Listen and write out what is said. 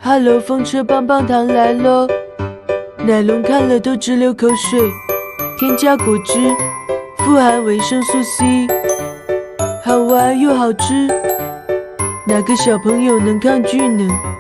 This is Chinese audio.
哈喽，风车棒棒糖来咯！奶龙看了都直流口水。添加果汁，富含维生素 C， 好玩又好吃，哪个小朋友能抗拒呢？